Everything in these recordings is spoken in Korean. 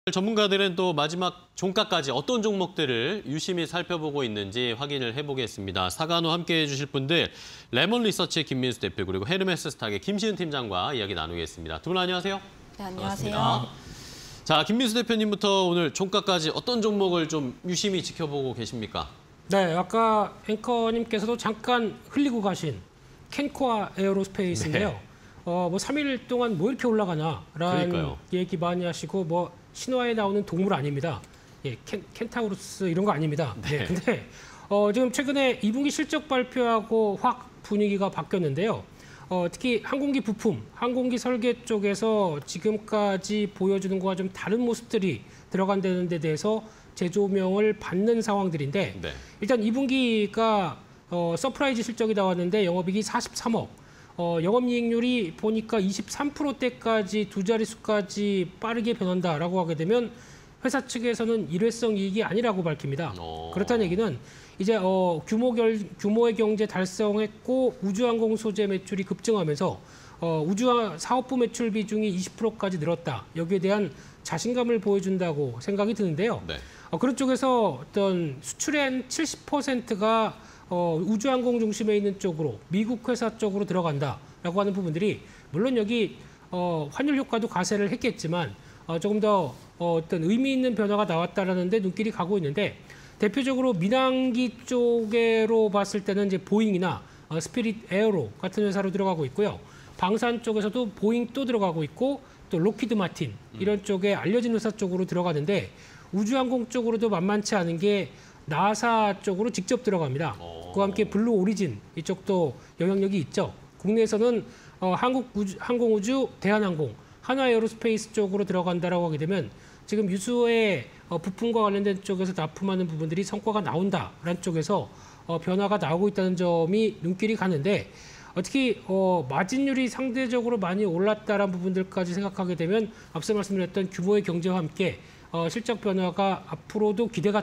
전문가들은 또 마지막 종가까지 어떤 종목들을 유심히 살펴보고 있는지 확인을 해보겠습니다. 사간호 함께해 주실 분들 레몬 리서치의 김민수 대표 그리고 헤르메스 스탁의 김시은 팀장과 이야기 나누겠습니다. 두 분 안녕하세요. 네, 안녕하세요. 반갑습니다. 자, 김민수 대표님부터 오늘 종가까지 어떤 종목을 좀 유심히 지켜보고 계십니까? 네, 아까 앵커님께서도 잠깐 흘리고 가신 캔코아 에어로스페이스인데요. 네. 뭐 3일 동안 뭐 이렇게 올라가나라는 그러니까요. 얘기 많이 하시고 뭐 신화에 나오는 동물 아닙니다. 예, 켄타우루스 이런 거 아닙니다. 네. 근데 지금 최근에 2분기 실적 발표하고 확 분위기가 바뀌었는데요. 특히 항공기 부품, 항공기 설계 쪽에서 지금까지 보여주는 것과 좀 다른 모습들이 들어간다는 데 대해서 재조명을 받는 상황들인데 네. 일단 2분기가 서프라이즈 실적이 나왔는데 영업이익이 43억, 영업이익률이 보니까 23%대까지 두 자릿수까지 빠르게 변한다라고 하게 되면 회사 측에서는 일회성 이익이 아니라고 밝힙니다. 그렇다는 얘기는 이제 규모의 경제 달성했고 우주항공 소재 매출이 급증하면서 우주 사업부 매출 비중이 20%까지 늘었다. 여기에 대한 자신감을 보여준다고 생각이 드는데요. 네. 그런 쪽에서 어떤 수출의 70%가 우주항공 중심에 있는 쪽으로 미국 회사 쪽으로 들어간다라고 하는 부분들이 물론 여기 환율 효과도 가세를 했겠지만 조금 더 어떤 의미 있는 변화가 나왔다라는 데 눈길이 가고 있는데 대표적으로 민항기 쪽으로 봤을 때는 이제 보잉이나 스피릿 에어로 같은 회사로 들어가고 있고요. 방산 쪽에서도 보잉 또 들어가고 있고 또 로키드 마틴 이런 쪽에 알려진 회사 쪽으로 들어가는데 우주항공 쪽으로도 만만치 않은 게 나사 쪽으로 직접 들어갑니다. 그와 함께 블루 오리진 이쪽도 영향력이 있죠. 국내에서는 항공우주, 대한항공, 한화에어로스페이스 쪽으로 들어간다라고 하게 되면 지금 유수의 부품과 관련된 쪽에서 납품하는 부분들이 성과가 나온다라는 쪽에서 변화가 나오고 있다는 점이 눈길이 가는데 특히 마진율이 상대적으로 많이 올랐다라는 부분들까지 생각하게 되면 앞서 말씀드렸던 규모의 경제와 함께 실적 변화가 앞으로도 기대가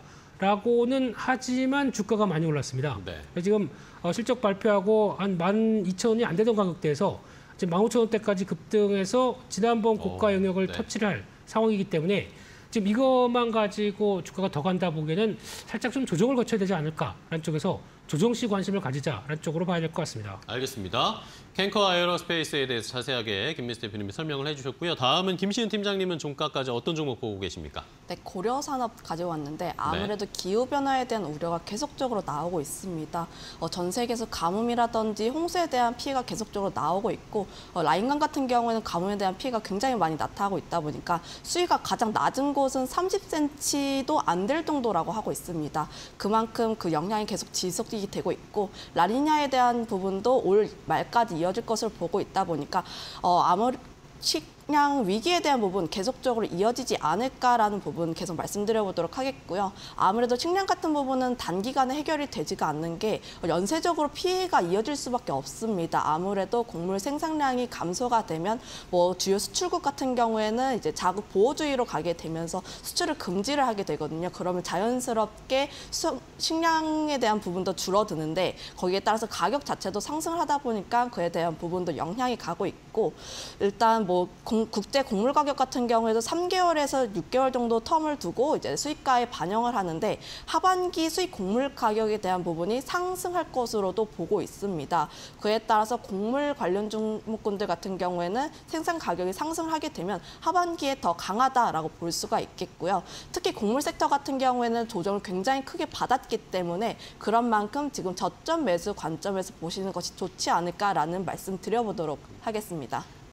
된다라고는 하지만 주가가 많이 올랐습니다. 네. 지금 실적 발표하고 한 12,000원이 안 되던 가격대에서 지금 15,000원대까지 급등해서 지난번 고가 영역을 네. 터치를 할 상황이기 때문에 지금 이것만 가지고 주가가 더 간다 보기에는 살짝 좀 조정을 거쳐야 되지 않을까라는 쪽에서 조정시 관심을 가지자라는 쪽으로 봐야 될 것 같습니다. 알겠습니다. 캔커 에어로스페이스에 대해서 자세하게 김민수 대표님이 설명을 해주셨고요. 다음은 김시은 팀장님은 종가까지 어떤 종목 보고 계십니까? 네, 고려산업 가져왔는데 아무래도 기후변화에 대한 우려가 계속적으로 나오고 있습니다. 전 세계에서 가뭄이라든지 홍수에 대한 피해가 계속적으로 나오고 있고 라인강 같은 경우에는 가뭄에 대한 피해가 굉장히 많이 나타나고 있다 보니까 수위가 가장 낮은 곳은 30cm도 안 될 정도라고 하고 있습니다. 그만큼 그 영향이 계속 지속이 되고 있고 라니냐에 대한 부분도 올 말까지 이어질 것을 보고 있다 보니까 아무리 식량 위기에 대한 부분 계속적으로 이어지지 않을까라는 부분 계속 말씀드려보도록 하겠고요. 아무래도 식량 같은 부분은 단기간에 해결이 되지가 않는 게 연쇄적으로 피해가 이어질 수밖에 없습니다. 아무래도 곡물 생산량이 감소가 되면 뭐 주요 수출국 같은 경우에는 이제 자국 보호주의로 가게 되면서 수출을 금지를 하게 되거든요. 그러면 자연스럽게 식량에 대한 부분도 줄어드는데 거기에 따라서 가격 자체도 상승을 하다 보니까 그에 대한 부분도 영향이 가고 있고 일단 뭐 국제 곡물 가격 같은 경우에도 3개월에서 6개월 정도 텀을 두고 이제 수익가에 반영을 하는데 하반기 수익 곡물 가격에 대한 부분이 상승할 것으로도 보고 있습니다. 그에 따라서 곡물 관련 종목군들 같은 경우에는 생산 가격이 상승하게 되면 하반기에 더 강하다라고 볼 수가 있겠고요. 특히 곡물 섹터 같은 경우에는 조정을 굉장히 크게 받았기 때문에 그런 만큼 지금 저점 매수 관점에서 보시는 것이 좋지 않을까라는 말씀 드려보도록 하겠습니다.